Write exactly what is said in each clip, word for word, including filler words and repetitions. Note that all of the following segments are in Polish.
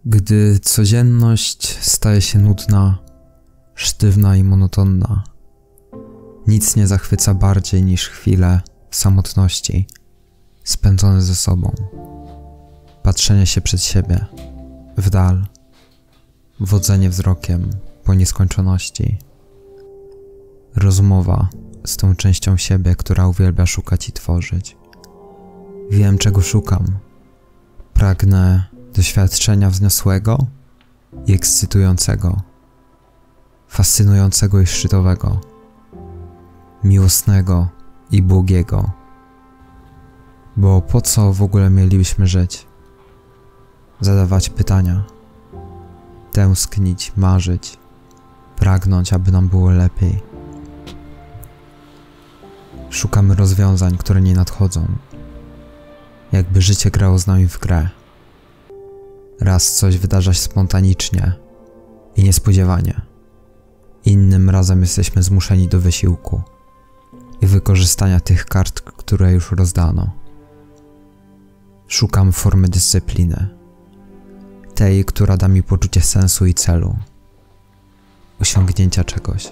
Gdy codzienność staje się nudna, sztywna i monotonna, nic nie zachwyca bardziej niż chwile samotności spędzone ze sobą. Patrzenie się przed siebie, w dal, wodzenie wzrokiem po nieskończoności. Rozmowa z tą częścią siebie, która uwielbia szukać i tworzyć. Wiem, czego szukam. Pragnę doświadczenia wzniosłego i ekscytującego, fascynującego i szczytowego, miłosnego i błogiego. Bo po co w ogóle mielibyśmy żyć? Zadawać pytania, tęsknić, marzyć, pragnąć, aby nam było lepiej. Szukamy rozwiązań, które nie nadchodzą, jakby życie grało z nami w grę. Raz coś wydarza się spontanicznie i niespodziewanie, innym razem jesteśmy zmuszeni do wysiłku i wykorzystania tych kart, które już rozdano. Szukam formy dyscypliny, tej, która da mi poczucie sensu i celu, osiągnięcia czegoś,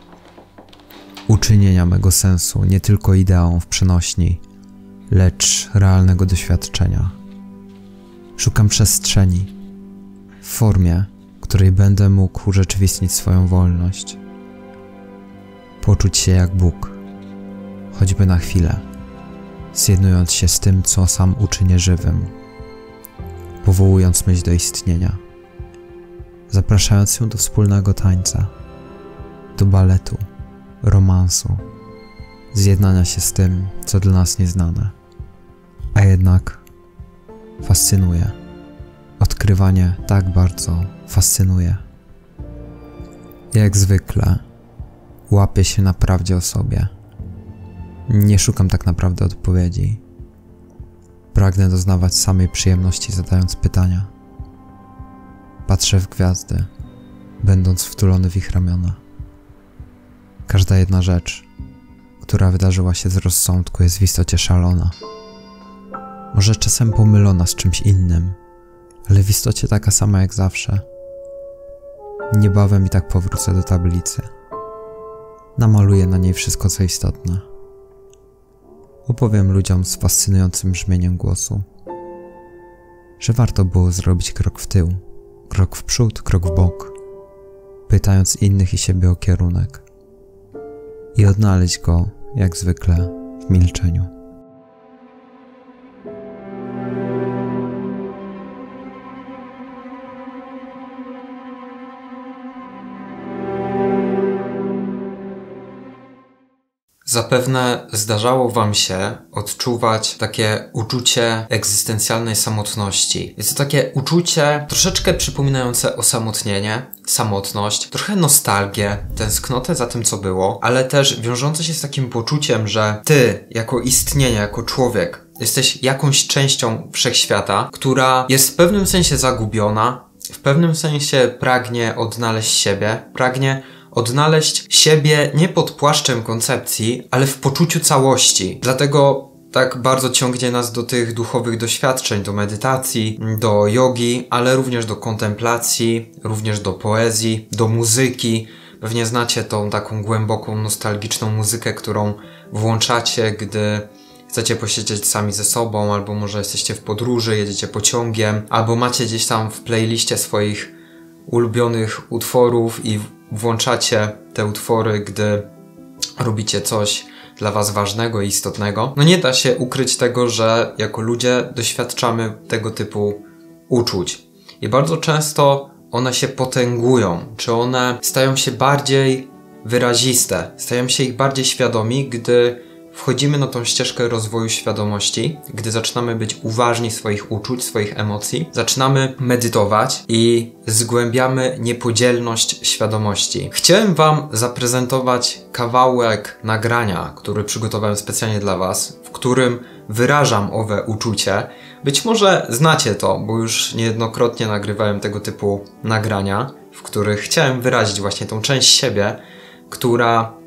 uczynienia mego sensu nie tylko ideą w przenośni, lecz realnego doświadczenia. Szukam przestrzeni, w formie, w której będę mógł urzeczywistnić swoją wolność, poczuć się jak Bóg, choćby na chwilę, zjednując się z tym, co sam uczynię żywym, powołując myśl do istnienia, zapraszając ją do wspólnego tańca, do baletu, romansu, zjednania się z tym, co dla nas nieznane, a jednak fascynuje. Odkrywanie tak bardzo fascynuje. Jak zwykle łapię się na prawdzie o sobie. Nie szukam tak naprawdę odpowiedzi. Pragnę doznawać samej przyjemności, zadając pytania. Patrzę w gwiazdy, będąc wtulony w ich ramiona. Każda jedna rzecz, która wydarzyła się z rozsądku, jest w istocie szalona. Może czasem pomylona z czymś innym, ale w istocie taka sama jak zawsze. Niebawem i tak powrócę do tablicy. Namaluję na niej wszystko, co istotne. Opowiem ludziom z fascynującym brzmieniem głosu, że warto było zrobić krok w tył, krok w przód, krok w bok, pytając innych i siebie o kierunek i odnaleźć go, jak zwykle, w milczeniu. Zapewne zdarzało wam się odczuwać takie uczucie egzystencjalnej samotności. Jest to takie uczucie troszeczkę przypominające osamotnienie, samotność, trochę nostalgię, tęsknotę za tym, co było, ale też wiążące się z takim poczuciem, że ty, jako istnienie, jako człowiek, jesteś jakąś częścią wszechświata, która jest w pewnym sensie zagubiona, w pewnym sensie pragnie odnaleźć siebie, pragnie odnaleźć siebie nie pod płaszczem koncepcji, ale w poczuciu całości. Dlatego tak bardzo ciągnie nas do tych duchowych doświadczeń, do medytacji, do jogi, ale również do kontemplacji, również do poezji, do muzyki. Pewnie znacie tą taką głęboką, nostalgiczną muzykę, którą włączacie, gdy chcecie posiedzieć sami ze sobą, albo może jesteście w podróży, jedziecie pociągiem, albo macie gdzieś tam w playliście swoich ulubionych utworów i włączacie te utwory, gdy robicie coś dla was ważnego i istotnego. No nie da się ukryć tego, że jako ludzie doświadczamy tego typu uczuć. I bardzo często one się potęgują, czy one stają się bardziej wyraziste, stają się ich bardziej świadomi, gdy wchodzimy na tą ścieżkę rozwoju świadomości, gdy zaczynamy być uważni swoich uczuć, swoich emocji, zaczynamy medytować i zgłębiamy niepodzielność świadomości. Chciałem wam zaprezentować kawałek nagrania, który przygotowałem specjalnie dla was, w którym wyrażam owe uczucie. Być może znacie to, bo już niejednokrotnie nagrywałem tego typu nagrania, w których chciałem wyrazić właśnie tą część siebie, która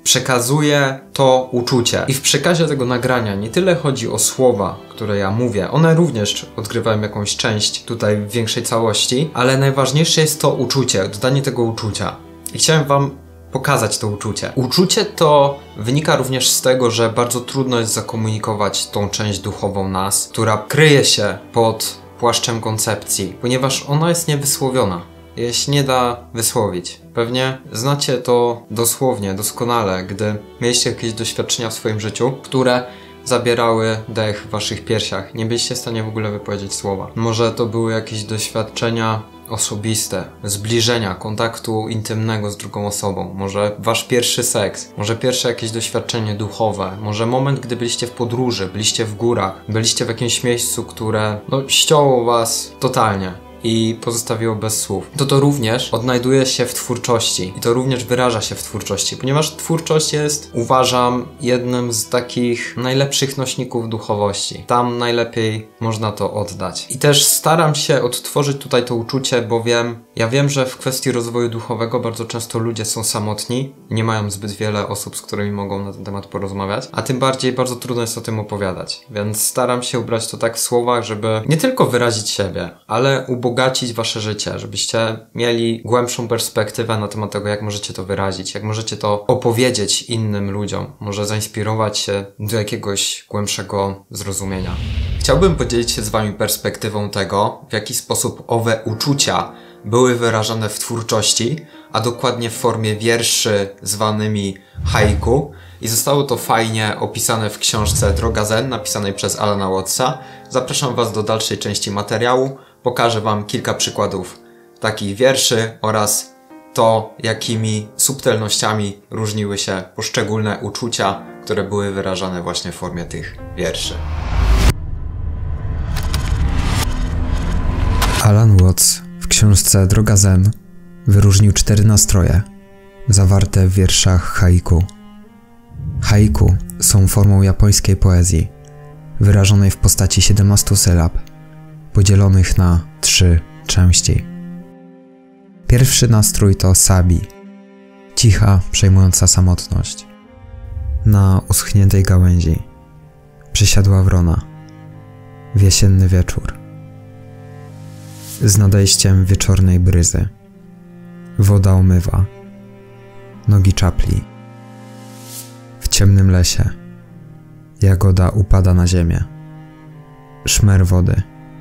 przekazuje to uczucie. I w przekazie tego nagrania nie tyle chodzi o słowa, które ja mówię, one również odgrywają jakąś część tutaj w większej całości, ale najważniejsze jest to uczucie, dodanie tego uczucia. I chciałem wam pokazać to uczucie. Uczucie to wynika również z tego, że bardzo trudno jest zakomunikować tą część duchową nas, która kryje się pod płaszczem koncepcji, ponieważ ona jest niewysłowiona. Jej się nie da wysłowić. Pewnie znacie to dosłownie, doskonale, gdy mieliście jakieś doświadczenia w swoim życiu, które zabierały dech w waszych piersiach. Nie byliście w stanie w ogóle wypowiedzieć słowa. Może to były jakieś doświadczenia osobiste, zbliżenia, kontaktu intymnego z drugą osobą, może wasz pierwszy seks, może pierwsze jakieś doświadczenie duchowe, może moment, gdy byliście w podróży, byliście w górach, byliście w jakimś miejscu, które no, ściąło was totalnie i pozostawiło bez słów. To to również odnajduje się w twórczości i to również wyraża się w twórczości, ponieważ twórczość jest, uważam, jednym z takich najlepszych nośników duchowości. Tam najlepiej można to oddać. I też staram się odtworzyć tutaj to uczucie, bowiem ja wiem, że w kwestii rozwoju duchowego bardzo często ludzie są samotni, nie mają zbyt wiele osób, z którymi mogą na ten temat porozmawiać, a tym bardziej bardzo trudno jest o tym opowiadać. Więc staram się ubrać to tak w słowach, żeby nie tylko wyrazić siebie, ale ubogacić wasze życie, żebyście mieli głębszą perspektywę na temat tego, jak możecie to wyrazić, jak możecie to opowiedzieć innym ludziom, może zainspirować się do jakiegoś głębszego zrozumienia. Chciałbym podzielić się z wami perspektywą tego, w jaki sposób owe uczucia były wyrażane w twórczości, a dokładnie w formie wierszy zwanymi haiku, i zostało to fajnie opisane w książce Droga Zen, napisanej przez Alana Wattsa. Zapraszam was do dalszej części materiału. Pokażę wam kilka przykładów takich wierszy oraz to, jakimi subtelnościami różniły się poszczególne uczucia, które były wyrażane właśnie w formie tych wierszy. Alan Watts w książce Droga Zen wyróżnił cztery nastroje zawarte w wierszach haiku. Haiku są formą japońskiej poezji, wyrażonej w postaci siedemnastu sylab, podzielonych na trzy części. Pierwszy nastrój to sabi, cicha, przejmująca samotność. Na uschniętej gałęzi przysiadła wrona w jesienny wieczór. Z nadejściem wieczornej bryzy woda omywa nogi czapli. W ciemnym lesie jagoda upada na ziemię. Szmer wody.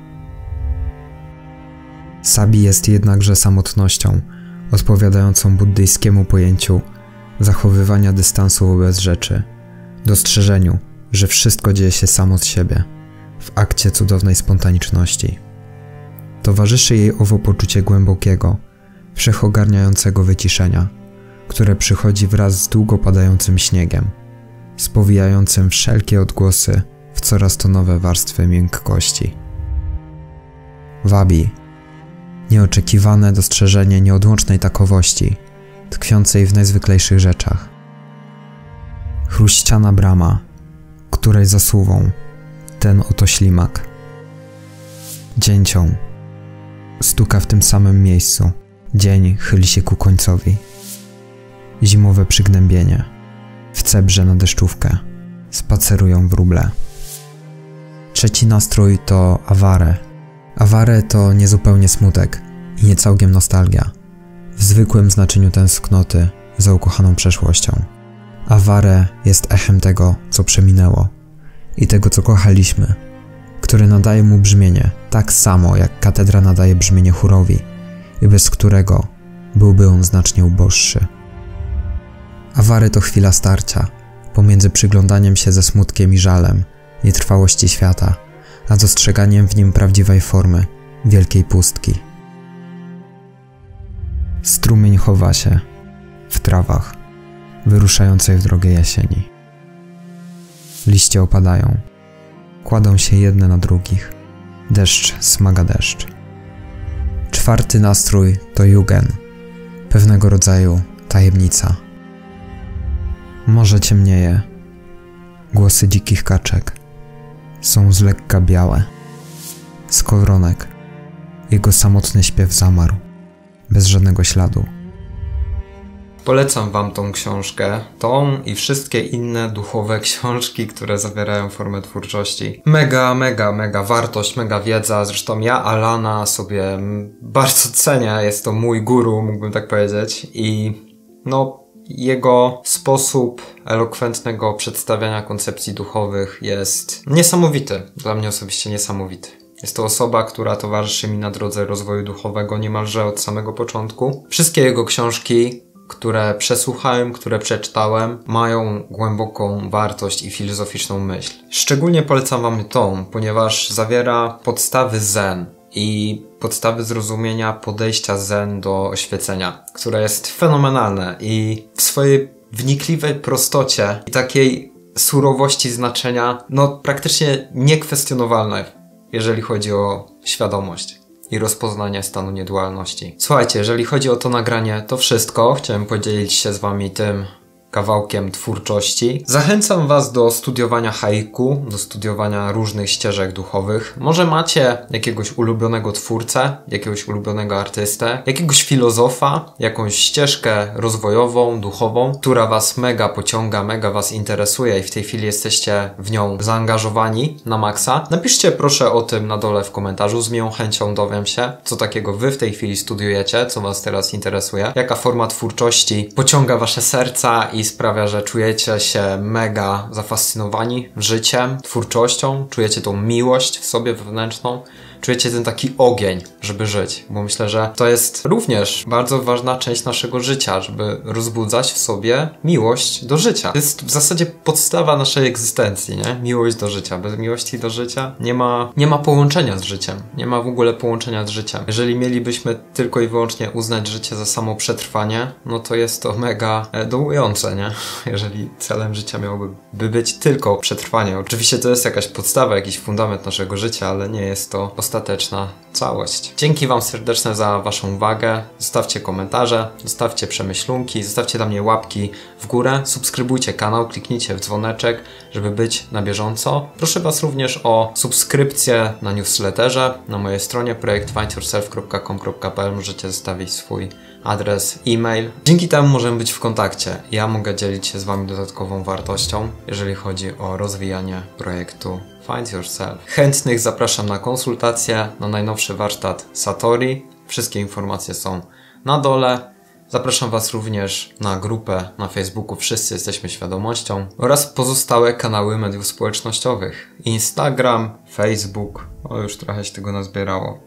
Sabi jest jednakże samotnością odpowiadającą buddyjskiemu pojęciu zachowywania dystansu wobec rzeczy, dostrzeżeniu, że wszystko dzieje się samo z siebie, w akcie cudownej spontaniczności. Towarzyszy jej owo poczucie głębokiego, wszechogarniającego wyciszenia, które przychodzi wraz z długo padającym śniegiem, spowijającym wszelkie odgłosy w coraz to nowe warstwy miękkości. Wabi, nieoczekiwane dostrzeżenie nieodłącznej takowości, tkwiącej w najzwyklejszych rzeczach. Chruściana brama, której zasuwą ten oto ślimak. Dzięcią stuka w tym samym miejscu, dzień chyli się ku końcowi. Zimowe przygnębienie, w cebrze na deszczówkę, spacerują wróble. Trzeci nastrój to aware. Aware to niezupełnie smutek i nie całkiem nostalgia, w zwykłym znaczeniu tęsknoty za ukochaną przeszłością. Aware jest echem tego, co przeminęło i tego, co kochaliśmy, które nadaje mu brzmienie tak samo, jak katedra nadaje brzmienie chórowi i bez którego byłby on znacznie uboższy. Awary to chwila starcia pomiędzy przyglądaniem się ze smutkiem i żalem nietrwałości świata, a dostrzeganiem w nim prawdziwej formy wielkiej pustki. Strumień chowa się w trawach wyruszającej w drogę jesieni. Liście opadają, kładą się jedne na drugich. Deszcz smaga deszcz. Czwarty nastrój to jugen, pewnego rodzaju tajemnica. Morze ciemnieje, głosy dzikich kaczek są z lekka białe. Skowronek, jego samotny śpiew zamarł, bez żadnego śladu. Polecam wam tą książkę, tą i wszystkie inne duchowe książki, które zawierają formę twórczości. Mega, mega, mega wartość, mega wiedza. Zresztą ja Alana sobie bardzo cenię, jest to mój guru, mógłbym tak powiedzieć. I no, jego sposób elokwentnego przedstawiania koncepcji duchowych jest niesamowity. Dla mnie osobiście niesamowity. Jest to osoba, która towarzyszy mi na drodze rozwoju duchowego niemalże od samego początku. Wszystkie jego książki, które przesłuchałem, które przeczytałem, mają głęboką wartość i filozoficzną myśl. Szczególnie polecam wam tą, ponieważ zawiera podstawy zen i podstawy zrozumienia podejścia zen do oświecenia, które jest fenomenalne i w swojej wnikliwej prostocie i takiej surowości znaczenia, no praktycznie niekwestionowalne, jeżeli chodzi o świadomość i rozpoznanie stanu niedualności. Słuchajcie, jeżeli chodzi o to nagranie, to wszystko. Chciałem podzielić się z wami tym kawałkiem twórczości. Zachęcam was do studiowania haiku, do studiowania różnych ścieżek duchowych. Może macie jakiegoś ulubionego twórcę, jakiegoś ulubionego artystę, jakiegoś filozofa, jakąś ścieżkę rozwojową, duchową, która was mega pociąga, mega was interesuje i w tej chwili jesteście w nią zaangażowani na maksa. Napiszcie proszę o tym na dole w komentarzu, z miłą chęcią dowiem się, co takiego wy w tej chwili studiujecie, co was teraz interesuje, jaka forma twórczości pociąga wasze serca i sprawia, że czujecie się mega zafascynowani życiem, twórczością, czujecie tą miłość w sobie wewnętrzną, czujecie ten taki ogień, żeby żyć, bo myślę, że to jest również bardzo ważna część naszego życia, żeby rozbudzać w sobie miłość do życia. To jest w zasadzie podstawa naszej egzystencji, nie? Miłość do życia. Bez miłości do życia nie ma, nie ma połączenia z życiem. Nie ma w ogóle połączenia z życiem. Jeżeli mielibyśmy tylko i wyłącznie uznać życie za samo przetrwanie, no to jest to mega e, dołujące, nie? Jeżeli celem życia miałoby by być tylko przetrwanie. Oczywiście to jest jakaś podstawa, jakiś fundament naszego życia, ale nie jest to ostateczna całość. Dzięki wam serdeczne za waszą uwagę. Zostawcie komentarze, zostawcie przemyślunki, zostawcie dla mnie łapki w górę, subskrybujcie kanał, kliknijcie w dzwoneczek, żeby być na bieżąco. Proszę was również o subskrypcję na newsletterze, na mojej stronie projekt find yourself kropka com kropka p l. Możecie zostawić swój adres, e-mail. Dzięki temu możemy być w kontakcie. Ja mogę dzielić się z wami dodatkową wartością, jeżeli chodzi o rozwijanie projektu Find Yourself. Chętnych zapraszam na konsultację, na najnowszy warsztat Satori. Wszystkie informacje są na dole. Zapraszam was również na grupę na Facebooku Wszyscy Jesteśmy Świadomością oraz pozostałe kanały mediów społecznościowych. Instagram, Facebook, o już trochę się tego nazbierało.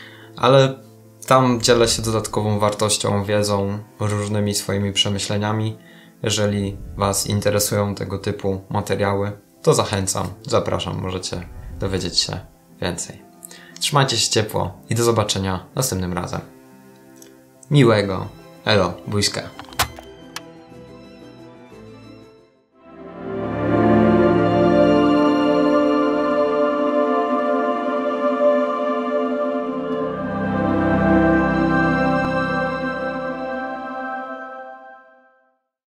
Ale tam dzielę się dodatkową wartością, wiedzą, różnymi swoimi przemyśleniami. Jeżeli was interesują tego typu materiały, to zachęcam, zapraszam, możecie dowiedzieć się więcej. Trzymajcie się ciepło i do zobaczenia następnym razem. Miłego. Elo, buźka.